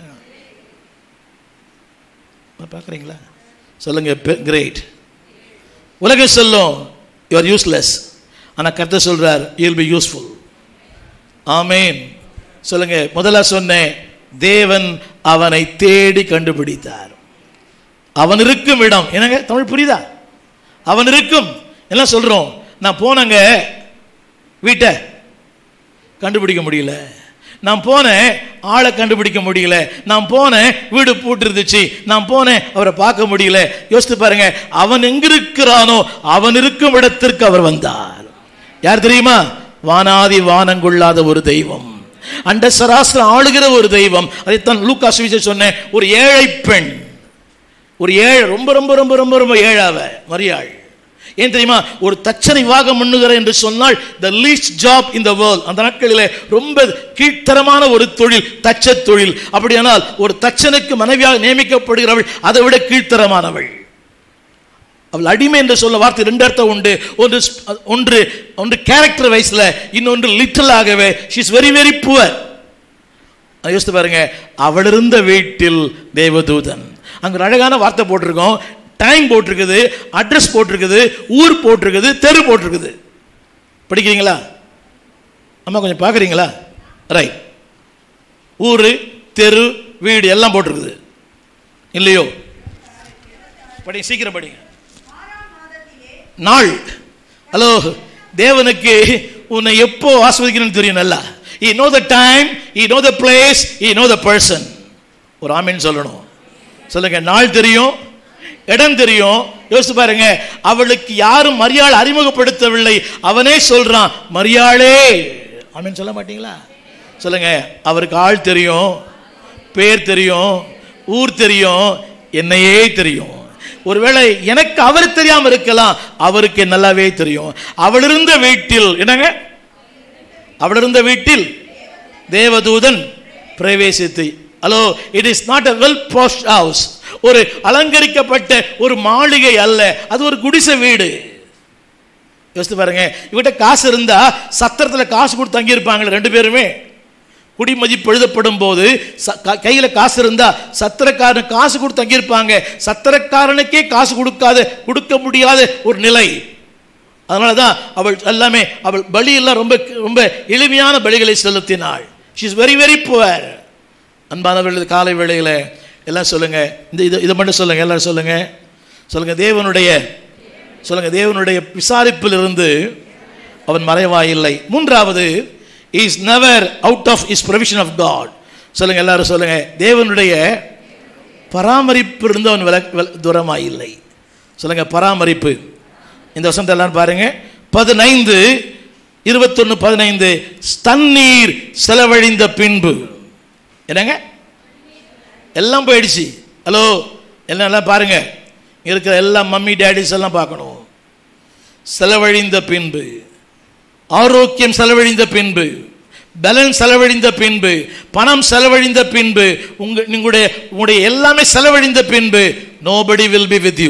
பார்க்குறீங்களா? சொல்லுங்க கிரேட். உலகம் சொல்லும் யூ ஆர் யூஸ்லெஸ், ஆனால் கர்த்தர் சொல்றார் you will be useful. Amen சொல்லுங்க. முதல்ல சொன்னேன், தேவன் அவனை தேடி கண்டுபிடித்தார். அவன் இருக்கும் இடம் என்னங்க? தமிழ் புரியுதா? அவன் இருக்கும். எல்லாம் சொல்றோம். நான் போனங்க வீட்டை கண்டுபிடிக்க முடியல, நான் போனேன் ஆளை கண்டுபிடிக்க முடியல, நான் போனேன் வீடு பூட்டு இருந்துச்சு, நான் போனேன் அவரை பார்க்க முடியல. யோசித்து பாருங்க. அவன் எங்க இருக்கிறானோ அவன் இருக்கும் இடத்திற்கு அவர் வந்தார். யார் தெரியுமா? வானாதி வானங்கொள்ளாத ஒரு தெய்வம், அண்ட சராசரம் ஆளுகிற ஒரு தெய்வம். அதைத்தான் லூக்கா சுவிசேஷம் சொன்னேன். ஒரு ஏழை பெண், ஒரு ஏழை, ரொம்ப ரொம்ப ரொம்ப ரொம்ப ரொம்ப ஏழாவ மரியாள். ஏன் தெரியுமா? ஒரு தச்சனை விவாகம் பண்ணுகிற என்று சொன்னால் the least job in the world. அந்த நாட்களிலே ரொம்ப கீழ்த்தரமான ஒரு தொழில் தச்ச தொழில். அப்படியானால் ஒரு தச்சனுக்கு மனைவியாக நியமிக்கப்படுகிறவள் அதை விட கீழ்த்தரமானவள். அவள் அடிமை என்று சொல்ல வார்த்தை ரெண்டு அர்த்தம் உண்டு. ஒன்று ஒன்று ஒன்று கேரக்டர் வைஸ்ல, இன்னொன்று லிட்டரலாகவே. she is very very poor. யோசித்து பாருங்க. அவள் இருந்த வீட்டில் தேவதூதன். அங்க அழகான வார்த்தை போட்டிருக்கோம், டைம் போட்டிருக்குது, அட்ரஸ் போட்டிருக்குது, ஊர் போட்டிருக்குது, தெரு போட்டிருக்குது. படிக்கிறீங்களா? அம்மா கொஞ்சம் பார்க்குறீங்களா? ரைட். ஊரு, தெரு, வீடு எல்லாம் போட்டிருக்குது இல்லையோ? படிங்க, சீக்கிரம் படிங்க. நாள். ஹலோ, தேவனுக்கு உன்னை எப்போ ஆஸ்வதிக்கணும்னு தெரியும் நல்லா. He know the time, he know the place, he know the person. ஒரு ஆமென் சொல்லணும். சொல்லுங்க. நாள் தெரியும், இடம் தெரியும். யோசிச்சு பாருங்க, அவளுக்கு யாரும் மரியாள் அறிமுகப்படுத்தவில்லை, அவனே சொல்றான், மரியாளே. ஆமென் சொல்ல மாட்டீங்களா? சொல்லுங்க. அவருக்கு ஆள் தெரியும், பேர் தெரியும், ஊர் தெரியும், என்னையே தெரியும். ஒருவேளை எனக்கு அவர் தெரியாம இருக்கலாம், அவருக்கு நல்லாவே தெரியும். அவள் இருந்த வீட்டில் என்னங்க, அவள் இருந்த வீட்டில் தேவதூதன் பிரவேசித்து. Hello, it is not a well posh house. ஒரு அலங்கரிக்கப்பட்ட ஒரு மாளிகை அல்ல, அது ஒரு குடிசை வீடு. யோசித்து பாருங்க, இவட்ட காசு இருந்தா சத்திரத்தில் காசு கொடுத்து தங்கி இருப்பாங்க ரெண்டு பேருமே. குடிமதிப்பு எழுதப்படும் போது கையில் காசு இருந்தா சத்திரக்காரன் காசு கொடுத்து தங்கியிருப்பாங்க. சத்திரக்காரனுக்கே காசு கொடுக்காத கொடுக்க முடியாத ஒரு நிலை. அதனால தான் அவள் எல்லாமே அவள் பலி எல்லாம் ரொம்ப ரொம்ப எளிமையான பலிகளை செலுத்தினாள். She is very very poor. அன்பானவர்கள், காலை வேளையில் எல்லாம் சொல்லுங்க, இந்த இது இதை மட்டும் சொல்லுங்க, எல்லாரும் சொல்லுங்க சொல்லுங்க தேவனுடைய சொல்லுங்க தேவனுடைய விசாரிப்பில் இருந்து அவன் மறைவாயில்லை. மூன்றாவது, is never out of his provision of God. சொல்லுங்க, எல்லாரும் சொல்லுங்க, தேவனுடைய பராமரிப்பு இருந்து அவன் வில தூரமாக இல்லை. சொல்லுங்க, பராமரிப்பு. இந்த வசனத்தை எல்லாரும் பாருங்க. பதினைந்து இருபத்தொன்னு பதினைந்து. தண்ணீர் செலவழிந்த பின்பு என்னங்க, எல்லாம் போயிடுச்சு. ஹலோ, எல்லாம் எல்லாம் பாருங்க, இருக்கிற எல்லா மம்மி டேடிஸ் எல்லாம் பார்க்கணும். செலவழிந்த பின்பு, ஆரோக்கியம் செலவழிந்த பின்பு, பலன் செலவழிந்த பின்பு, பணம் செலவழிந்த பின்பு, உங்க உங்களுடைய உங்களுடைய எல்லாமே செலவழிந்த பின்பு, nobody will be with you.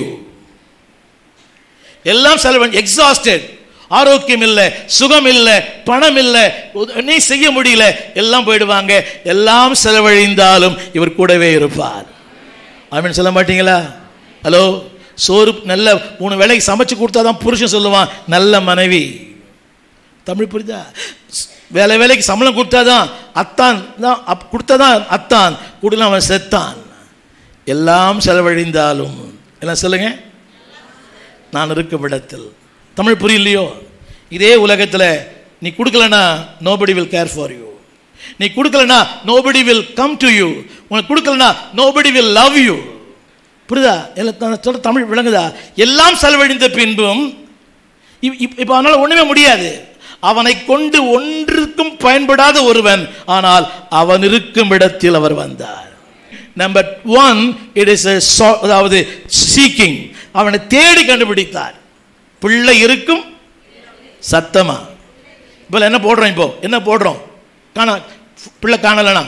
எல்லாம் செலவழி எக்ஸாஸ்டட். ஆரோக்கியம் இல்லை, சுகம் இல்லை, பணம் இல்லை, நீ செய்ய முடியல, எல்லாம் போயிடுவாங்க. எல்லாம் செலவழிந்தாலும் இவர் கூடவே இருப்பார். ஆமென் சொல்ல மாட்டீங்களா? ஹலோ, சோறு நல்ல மூணு வேளைக்கு சமைச்சு கொடுத்தாதான் புருஷன் சொல்லுவான் நல்ல மனைவி. தமிழ் புரியுதா? வேலை வேலைக்கு சம்பளம் கொடுத்தாதான் அத்தான் தான் கொடுத்தாதான் அத்தான் கொடுக்கலாம், அவன் செத்தான். எல்லாம் செலவழிந்தாலும் எல்லாம் சொல்லுங்க, நான் இருக்கும் இடத்தில். தமிழ் புரியலையோ? இதே உலகத்தில் நீ கொடுக்கலனா nobody will care for you. நீ கொடுக்கலனா nobody will come to you. உனக்கு கொடுக்கலனா nobody will love you. புரியுதா? சொல்ற தமிழ் விளங்குதா? எல்லாம் செலவழிந்த பின்பும் இப்போ அவனால் ஒண்ணுமே முடியாது. அவனை கொண்டு ஒன்றுக்கும் பயன்படாத ஒருவன், ஆனால் அவன் இருக்கும் இடத்தில் அவர் வந்தார். நம்பர் ஒன், இட் இஸ் அதாவது சீக்கிங். அவனை தேடி கண்டுபிடித்தார். பிள்ளை இருக்கும் சத்தமா. இப்போ என்ன போடுறோம்? இப்போ என்ன போடுறோம்? காண பிள்ளை காணலனா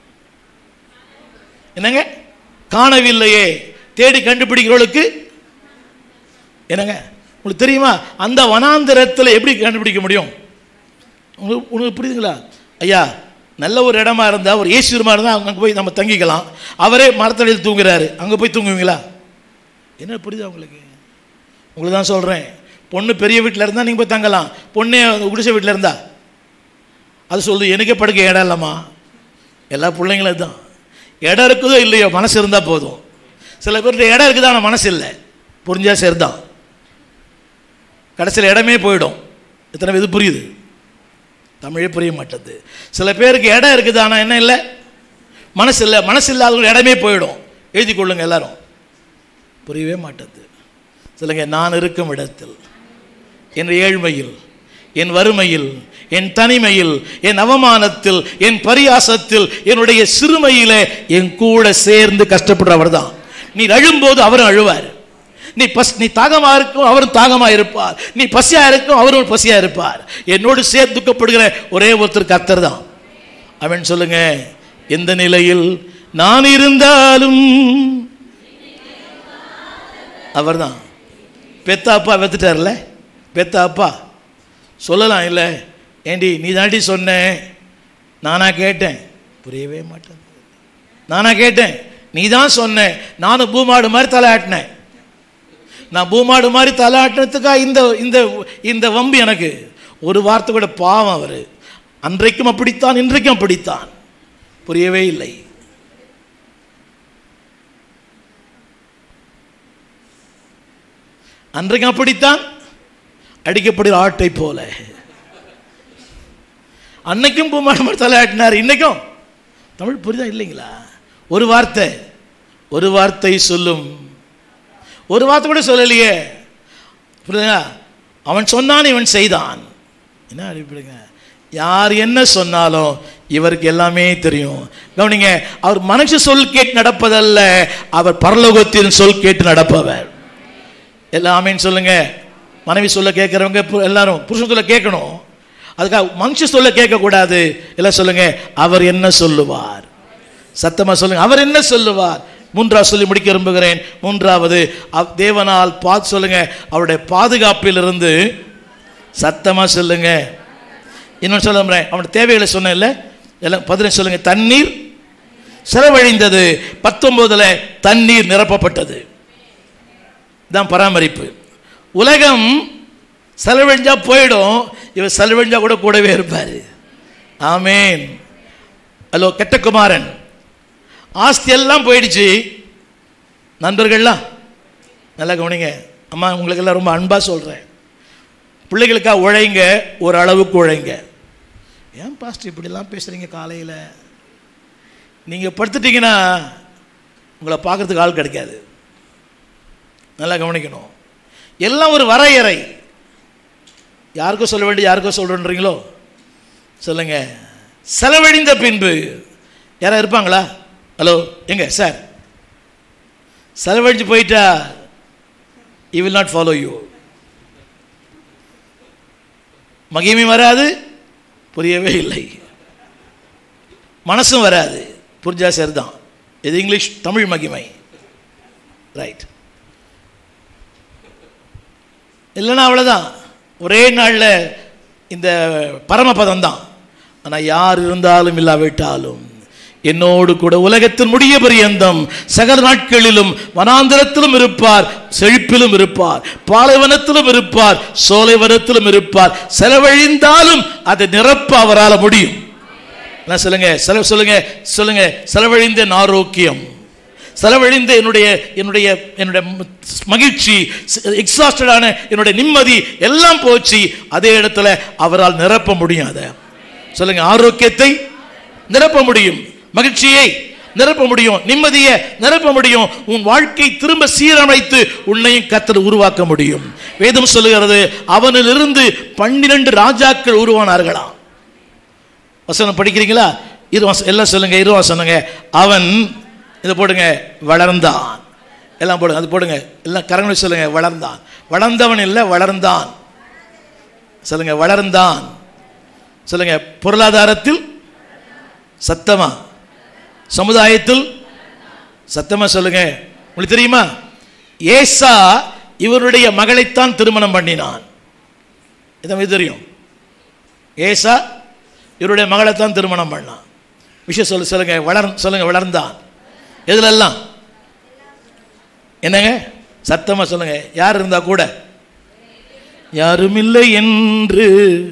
என்னங்க, காணவில்லையே. தேடி கண்டுபிடிக்கிறவளுக்கு என்னங்க உங்களுக்கு தெரியுமா? அந்த வனாந்திரத்தில் எப்படி கண்டுபிடிக்க முடியும்? உங்களுக்கு உங்களுக்கு புரியுதுங்களா? ஐயா, நல்ல ஒரு இடமா இருந்தால், ஒரு ஏசியமாக இருந்தால் அங்கே போய் நம்ம தங்கிக்கலாம். அவரே மரத்தடியில் தூங்குறாரு, அங்கே போய் தூங்குவீங்களா? என்ன புரியுதா உங்களுக்கு? உங்களுக்கு தான் சொல்கிறேன். பொண்ணு பெரிய வீட்டில் இருந்தால் நீங்கள் போய் தங்கலாம். பொண்ணே குடிசை வீட்டில் இருந்தா அது சொல்லுது, எனக்கே படுக்க இடம் இல்லைம்மா. எல்லா பிள்ளைங்களும் தான். இடம் இருக்குதோ இல்லையோ, மனசு இருந்தால் போதும். சில பேர்கிட்ட இடம் இருக்குதா, ஆனால் மனசு இல்லை. புரிஞ்சா சரிதான், கடைசியில் இடமே போயிடும். எத்தனை இது புரியுது? தமிழே புரிய மாட்டேது. சில பேருக்கு இடம் இருக்குது, ஆனால் என்ன இல்லை, மனசு இல்லை. மனசு இல்லாதவங்க இடமே போயிடும். எழுதி கொள்ளுங்க எல்லாரும். புரியவே மாட்டேது. சொல்லுங்க, நான் இருக்கும் இடத்தில், என் ஏழ்மையில், என் வறுமையில், என் தனிமையில், என் அவமானத்தில், என் பரியாசத்தில், என்னுடைய சிறுமையிலே என் கூட சேர்ந்து கஷ்டப்படுறவர் தான். நீ அழும்போது அவரும் அழுவார். நீ பஸ் நீ தாகமா இருக்கும், அவரும் தாகமா இருப்பார். நீ பசியா இருக்கும், அவரும் பசியா இருப்பார். என்னோடு சேர்த்து துக்கப்படுகிற ஒரே ஒருத்தர் கர்த்தர் தான். அவன் சொல்லுங்க, எந்த நிலையில் நான் இருந்தாலும் அவர் தான். பெத்த அப்பா வெத்துட்டார்ல, பெத்த அப்பா சொல்லலாம் இல்லை, ஏண்டி நீ தாண்டி சொன்ன, நானா கேட்டேன். புரியவே மாட்டேன். நானா கேட்டேன், நீ தான் சொன்ன. நானும் பூமாடு மாதிரி தலை ஆட்டினேன். நான் பூமாடு மாதிரி தலை ஆட்டினதுக்கா இந்த இந்த இந்த வம்பு எனக்கு? ஒரு வார்த்தை கூட. பாவம் அவர். அன்றைக்கும் அப்படித்தான், இன்றைக்கும் அப்படித்தான். புரியவே இல்லை. அன்றைக்கும் அப்படித்தான், அடிக்கப்படுகிற ஆட்டை போல. அன்னைக்கும் பூமாடம் தலையாட்டினார், இன்னைக்கும். தமிழ் புரிதா இல்லைங்களா? ஒரு வார்த்தை ஒரு வார்த்தை சொல்லும், ஒரு வார்த்தை கூட சொல்லலையே. புரியுதுங்களா? அவன் சொன்னான், இவன் செய்தான். என்ன அடிப்படுங்க, யார் என்ன சொன்னாலும் இவருக்கு எல்லாமே தெரியும். கவனிங்க, அவர் மனுஷ சொல் கேட்டு நடப்பதல்ல, அவர் பரலோகத்தின் சொல் கேட்டு நடப்பவர். எல்லாமே சொல்லுங்க. மனைவி சொல்ல கேட்கிறவங்க எல்லாரும் புருஷன் சொல்ல கேட்கணும். அதுக்காக மனுஷ சொல்ல கேட்கக்கூடாது. எல்லாம் சொல்லுங்க, அவர் என்ன சொல்லுவார். சத்தமா சொல்லுங்க, அவர் என்ன சொல்லுவார். மூன்றாவது சொல்லி முடிக்க விரும்புகிறேன். மூன்றாவது, தேவனால் பார்த்து சொல்லுங்க, அவருடைய பாதுகாப்பில் இருந்து. சத்தமா சொல்லுங்க. இன்னொன்று சொல்ல அவனுடைய தேவைகளை சொன்ன இல்லை, எல்லாம் பதினெட்டு சொல்லுங்க. தண்ணீர் செலவழிந்தது, பத்தொன்பதுல தண்ணீர் நிரப்பப்பட்டது. தான் பராமரிப்பு. உலகம் செலவழிஞ்சா போயிடும், இவர் செலவழிஞ்சா கூட கூடவே இருப்பார். ஆமேன். ஹலோ, கெட்ட குமாரன், ஆஸ்தி எல்லாம் போயிடுச்சு. நண்பர்கள்லாம் நல்லா கவனிங்க. அம்மா உங்களுக்கு எல்லாம் ரொம்ப அன்பாக சொல்கிறேன், பிள்ளைகளுக்காக உழைங்க, ஒரு அளவுக்கு உழைங்க. ஏன் பாஸ்டர் இப்படிலாம் பேசுகிறீங்க காலையில்? நீங்கள் படுத்துட்டீங்கன்னா உங்களை பார்க்குறதுக்கு ஆள் கிடைக்காது. நல்லா கவனிக்கணும். எல்லாம் ஒரு வரையறை. யாருக்கும் சொல்ல வேண்டிய யாருக்கும் சொல்கிறீங்களோ சொல்லுங்க. செலவழிந்த பின்பு யாராவது இருப்பாங்களா? ஹலோ, எங்க சார் செலவழிஞ்சு போயிட்டா he will not follow you. மகிமை வராது, புரியவே இல்லை. மனசும் வராது, புரிஞ்சா சரிதான். இது இங்கிலீஷ், தமிழ் மகிமை. ரைட். இல்லைன்னா அவ்வளோதான், ஒரே நாளில் இந்த பரமபதம் தான். ஆனால் யார் இருந்தாலும் இல்லாவிட்டாலும் என்னோடு கூட உலகத்தின் முடிய பரியந்தம் சகல நாட்களிலும் வனாந்திரத்திலும் இருப்பார், செழிப்பிலும் இருப்பார், பாலைவனத்திலும் இருப்பார், சோலைவனத்திலும் இருப்பார். செலவழிந்தாலும் அதை நிரப்ப அவரால் முடியும். என்ன சொல்லுங்க, செலவு சொல்லுங்க சொல்லுங்க செலவழிந்த ஆரோக்கியம், செலவழிந்த என்னுடைய என்னுடைய என்னுடைய மகிழ்ச்சி, எக்ஸாஸ்டடான என்னுடைய நிம்மதி எல்லாம் போச்சு. அதே இடத்துல அவரால் நிரப்ப முடியும். அதை சொல்லுங்க, ஆரோக்கியத்தை நிரப்ப முடியும், மகிழ்ச்சியை நிரப்ப முடியும், நிம்மதியை நிரப்ப முடியும். உன் வாழ்க்கை திரும்ப சீரமைத்து உன்னையும் கர்த்தர் உருவாக்க முடியும். வேதம் சொல்லுகிறது, அவனிலிருந்து பன்னிரண்டு ராஜாக்கள் உருவானார்களாம். வசனம் படிக்கிறீங்களா? இரு எல்லாம் சொல்லுங்க, இருவா சொன்னங்க. அவன் இதை போடுங்க, வளர்ந்தான். எல்லாம் போடுங்க, அது போடுங்க, எல்லாம் கரங்களை சொல்லுங்க. வளர்ந்தான். வளர்ந்தவன் இல்லை, வளர்ந்தான். சொல்லுங்க, வளர்ந்தான். சொல்லுங்க, பொருளாதாரத்தில் சத்தமா, சமுதாயத்தில் சத்தமா சொல்லுங்க. உங்களுக்கு தெரியுமா, ஏசா இவருடைய மகளைத்தான் திருமணம் பண்ணினான். இதை தெரியும். ஏசா இவருடைய மகளைத்தான் திருமணம் பண்ணான். விஷயம் சொல்லு சொல்லுங்க. வளர் சொல்லுங்க, வளர்ந்தான். எதுல எல்லாம்? என்னங்க சத்தமா சொல்லுங்க. யார் இருந்தா கூட யாரும் இல்லை என்று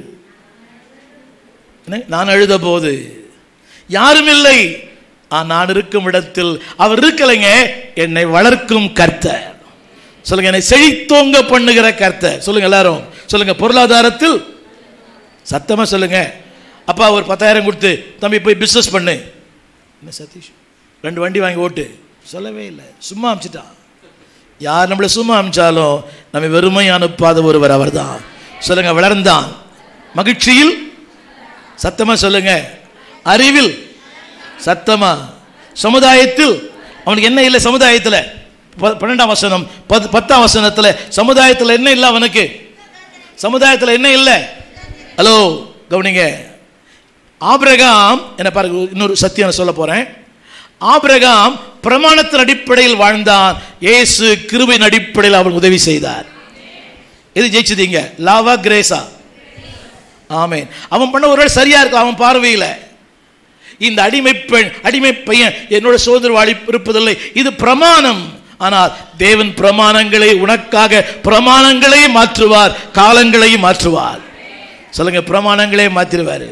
நான் அழுத போது யாரும் இல்லை, நான் இருக்கும் இடத்தில் அவர் இருக்கலைங்க. என்னை வளர்க்கும் கர்த்தர் சொல்லுங்க, என்னை செழித்தோங்க பண்ணுகிற கர்த்தர் சொல்லுங்க. எல்லாரும் சொல்லுங்க, பொருளாதாரத்தில் சத்தமா சொல்லுங்க. அப்பா ஒரு பத்தாயிரம் கொடுத்து, தம்பி போய் பிஸ்னஸ் பண்ணு. என்ன சதீஷ், ரெண்டு வண்டி வாங்கி ஓட்டு சொல்லவே இல்லை, சும்மா அனுப்பிச்சிட்டான். யார் நம்மளை சும்மா அனுப்பிச்சாலும் நம்ம வெறுமை அனுப்பாத ஒருவர் அவர் தான். சொல்லுங்க, வளர்ந்தான். மகிழ்ச்சியில் சத்தமா சொல்லுங்க. அறிவில் சத்தமா. சமுதாயத்தில் அவனுக்கு என்ன இல்லை? சமுதாயத்தில் பன்னெண்டாம் வசனம் பத்தாம் வசனத்தில் சமுதாயத்தில் என்ன இல்லை அவனுக்கு? சமுதாயத்தில் என்ன இல்லை? ஹலோ கவனிங்க. ஆபிரகாம் என்ன பாருங்க, இன்னொரு சத்தியம் சொல்ல போறேன். ஆபிரகாம் பிரமாணத்தின் அடிப்படையில் வாழ்ந்தான், இயேசு கிருபையின் அடிப்படையில் அவன் உதவி செய்தார். எது ஜெயிச்சதீங்க? லாவா கிரேசா? ஆமென். அவன் பண்ண ஒருவேளை சரியா இருக்கும் அவன் பார்வையில். இந்த அடிமை பெண் அடிமை பையன் என்னோட சோதனை வாழி இருப்பதில்லை, இது பிரமாணம். ஆனால் தேவன் பிரமாணங்களை உனக்காக பிரமாணங்களை மாற்றுவார், காலங்களையும் மாற்றுவார். சொல்லுங்க, பிரமாணங்களே மாற்றிடுவார்.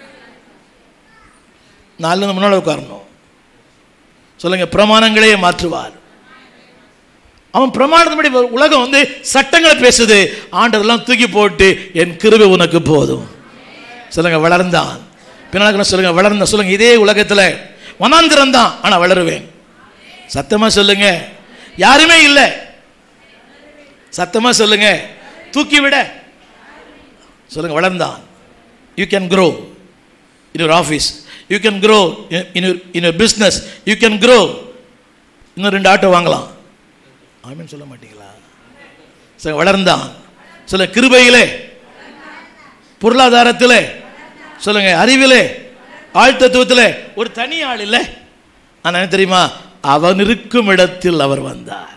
நாலு முன்னாடி உட்காரணும். சொல்லுங்க, பிரமாணங்களே மாற்றுவார். அவன் பிரமாணத்தின்படி உலகம் வந்து சட்டங்களை பேசுது, ஆண்டதெல்லாம் தூக்கி போட்டு என் கிருபை உனக்கு போதும். சொல்லுங்க, வளர்ந்தான். பின்னால சொல்லுங்க வளர்ந்த. சொல்லுங்க இதே உலகத்தில் வனாந்திரம் தான், ஆனா வளருவேன். சத்தமா சொல்லுங்க. யாருமே இல்லை, சத்தமா சொல்லுங்க. தூக்கி விட சொல்லுங்க வளர்ந்தான். You can grow in your office, you can grow in your in your business, you can grow. இன்னும் ரெண்டு ஆட்டோ வாங்கலாம். ஆமென் சொல்ல மாட்டீங்களா? சொல்லுங்க வளர்ந்தான். சொல்லுங்க கிருபையிலே, பொருளாதாரத்திலே, சொல்லுங்க அறிவிலே, ஆழ்த்தத்துவத்திலே ஒரு தனி ஆள் இல்லை. ஆனா என்ன தெரியுமா, அவன் இருக்கும் இடத்தில் அவர் வந்தார்.